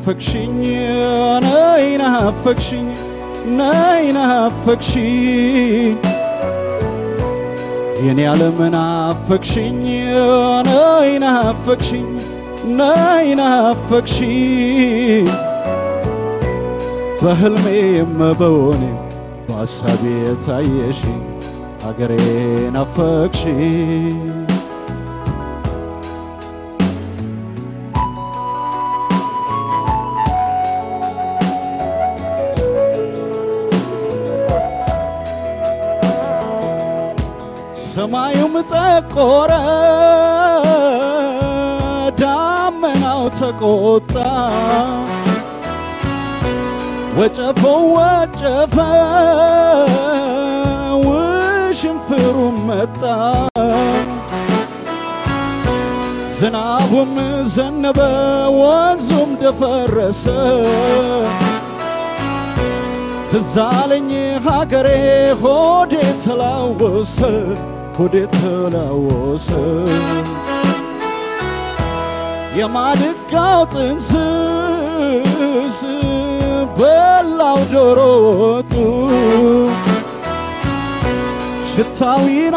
نافكشين يني على منافكشين نافكشين بحلمي مبوني بأصحابي تعيشين أجري نافكشين سمايو متقورة دامناو تقوطا وجفو وشنفرو متا زنابو مزنبا وانزوم دفرس تزالني هاكري خودي تلاوس يا مالك تنسس بلاو جروتو شتاوي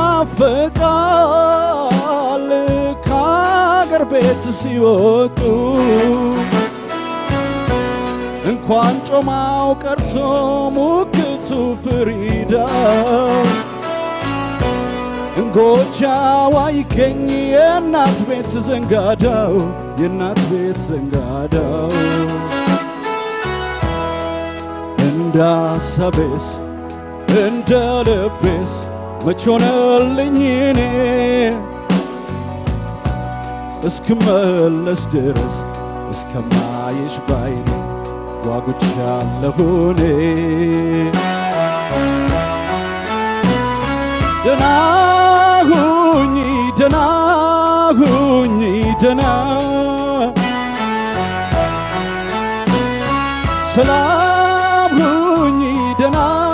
نافقال كاغر بيت سيوتو እንኳን ጮማው ቀርቶ ሙክቱ ፍሪዳ እንጎቻው አይገኝ የእናት ቤት ዘንጋዳው እንዳሰበስ እንደልብስ መች ሆነልኝ እኔ እስክመለስ ድረስ እስከማይሽ ባይኔ ዋጉቻለሁኔ ደና ሁኚ ደና ሰላም ሁኚ ደና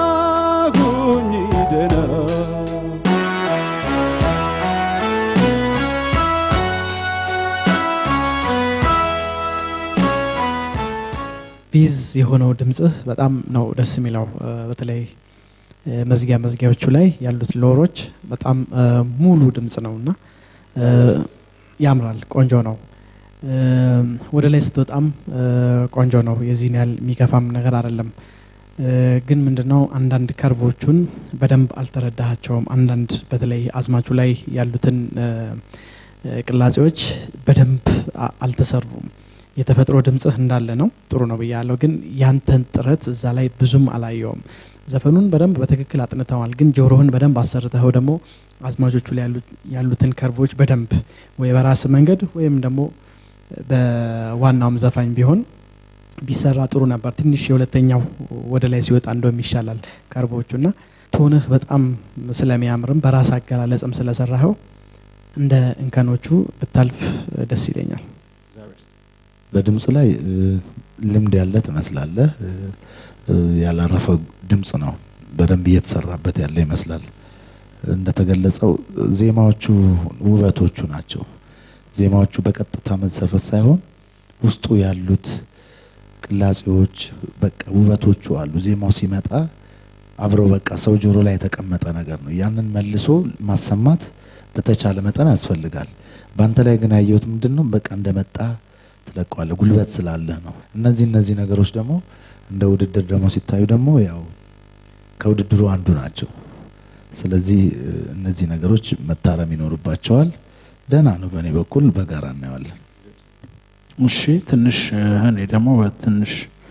ቢዝ የሆነው ድምጽህ በጣም ነው ደስ የሚለው በተለይ መዝጊያዎቹ ላይ ያሉት ሎሮች በጣም ሙሉ ድምጽ ነውና ያምራል ቆንጆ ነው ወደ ላይ ስትወጣም ቆንጆ ነው የዚህን ያህል የሚከፋም ነገር አይደለም ግን ምንድነው አንዳንድ ከርቮቹን በደንብ አልተረዳሃቸውም አንዳንድ በተለይ አዝማቹ ላይ ያሉትን ቅላጼዎች በደንብ አልተሰሩም የተፈጥሮ ድምጽህ እንዳለ ነው ጥሩ ነው በያለው ግን ያንተን ጥረት እዛ ላይ ብዙም አላየውም ዘፈኑን በደንብ በትክክል አጥንተዋል ግን ጆሮህን በደንብ አሰርተው ደግሞ አዝማቾቹ ላይ ያሉትን ከርቮች በደንብ ወይ በራስ መንገድ ወይም ደግሞ በዋናውም ዘፋኝ ቢሆን ቢሰራ ጥሩ ነበር ትንሽ የሁለተኛው ወደ ላይ ሲወጣ እንደውም ይሻላል ከርቮቹና ቶንህ በጣም ስለሚያምርም በራስ አገላለጽም ስለሰራኸው እንደ እንከኖቹ ብታልፍ ደስ ይለኛል በድምጽ ላይ ልምድ ያለ ተመስላለህ ያላረፈ ድምጽ ነው በደንብ እየተሰራበት ያለ ይመስላል እንደተገለጸው ዜማዎቹ ውበቶቹ ናቸው ዜማዎቹ በቀጥታ መሰፈት ሳይሆን ውስጡ ያሉት ቅላጼዎች በቃ ውበቶቹ አሉ ዜማው ሲመጣ አብረው በቃ ሰው ጆሮ ላይ የተቀመጠ ነገር ነው ያንን መልሶ ማሰማት በተቻለ መጠን ያስፈልጋል ባንተ ላይ ግን ያየሁት ምንድነው በቃ እንደመጣ ተለቀዋለ ጉልበት ስላለ ነው እነዚህ ነገሮች ደግሞ እንደ ውድድር ደግሞ ሲታዩ ደግሞ ያው ከውድድሩ አንዱ ናቸው ስለዚህ እነዚህ ነገሮች መታረም ይኖርባቸዋል ደና ነው በኔ በኩል በጋራ እናያለን እሺ ትንሽ እኔ ደግሞ ትንሽ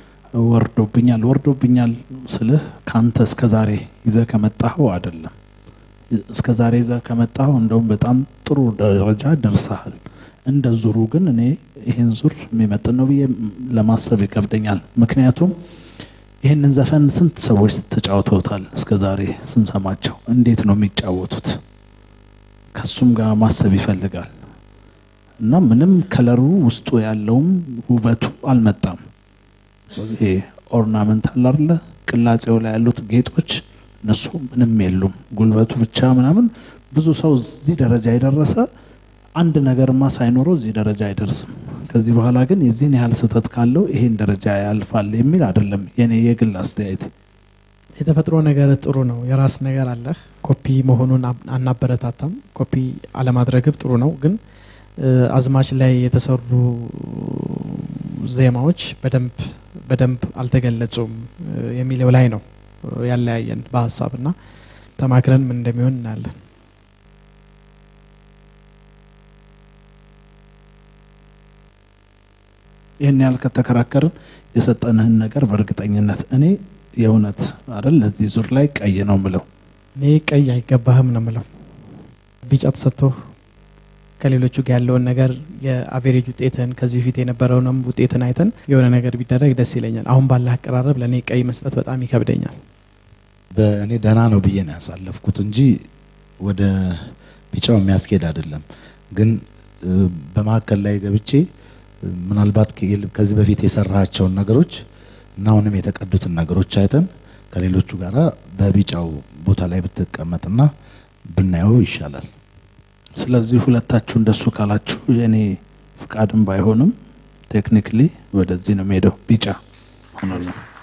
ወርዶብኛል ስልህ ካንተ እስከዛሬ ይዘ ከመጣው አይደለም እስከዛሬ ይዘ ከመጣው እንደውም በጣም ጥሩ ደረጃ ደርሰሃል እንደ ዙሩ ግን እኔ ይሄን ዙር የሚመጥን ነው ለማሰብ ይከብደኛል ምክንያቱም ይሄንን ዘፈን ስንት ሰዎች ተጫውተውታል እስከዛሬ ስንሰማቸው እንዴት ነው የሚጫወቱት ከሱም ጋር ማሰብ ይፈልጋል እና ምንም ከለሩ ውስጡ ያለውም ውበቱ አልመጣም ይሄ ኦርናመንታል አይደለ ቅላጼው ላይ ያሉት ጌጦች እነሱ ምንም የሉም ጉልበቱ ብቻ ምናምን ብዙ ሰው እዚህ ደረጃ ይደረሰ አንድ ነገርማ ሳይኖረው እዚህ ደረጃ አይደርስም ከዚህ በኋላ ግን የዚህን ያህል ስህተት ካለው ይሄን ደረጃ ያልፋል የሚል አይደለም የኔ የግል አስተያየት። የተፈጥሮ ነገር ጥሩ ነው። የራስ ነገር አለ። ኮፒ መሆኑን አናበረታታም። ኮፒ አለማድረግ ጥሩ ነው። ግን አዝማች ላይ የተሰሩ ዜማዎች በደንብ አልተገለጹም የሚለው ላይ ነው ያለያየን በሐሳብና ተማክረን ምን እንደሚሆን እናያለን። ይሄን ያህል ከተከራከርን የሰጠንህን ነገር በእርግጠኝነት እኔ የእውነት አይደል ለዚህ ዙር ላይ ቀይ ነው ምለው። እኔ ቀይ አይገባህም ነው ምለው። ቢጫ ተሰጥቶ ከሌሎቹ ጋር ያለውን ነገር የአቨሬጅ ውጤትን ከዚህ ፊት የነበረውንም ውጤትን አይተን የሆነ ነገር ቢደረግ ደስ ይለኛል። አሁን ባለ አቀራረብ ለኔ ቀይ መስጠት በጣም ይከብደኛል። በእኔ ደህና ነው ብዬ ነው ያሳለፍኩት እንጂ ወደ ቢጫው የሚያስኬድ አይደለም። ግን በማከል ላይ ገብቼ ምናልባት ከዚህ በፊት የሰራቸው ነገሮች እና አሁንም የተቀዱትን ነገሮች አይተን ከሌሎቹ ጋራ በቢጫው ቦታ ላይ ብትቀመጥና ብናየው ይሻላል። ስለዚህ ሁለታችሁ እንደሱ ካላችሁ የኔ ፍቃድም ባይሆንም ቴክኒካሊ ወደዚህ ነው ሄደው ቢጫ ሆኖልኝ